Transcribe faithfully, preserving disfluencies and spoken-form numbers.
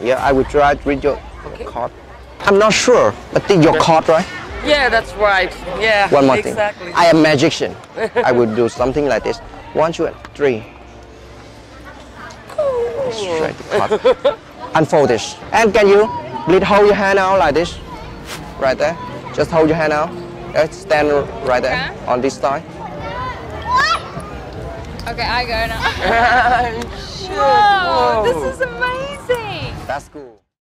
Yeah, I will try to read your Okay. card. I'm not sure, but this your card, right? Yeah, that's right. Yeah. One more exactly. thing. I am magician. I will do something like this. One, two, and three. Straight the card. Unfold this. And can you please hold your hand out like this? Right there. Just hold your hand out. Let's stand right there Okay. on this side. Okay, I go now. Sure. Whoa, Whoa. this is amazing. That's cool.